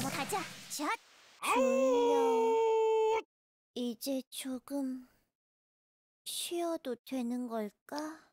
가자. 샷. 졸려. 이제 조금 쉬어도 되는 걸까?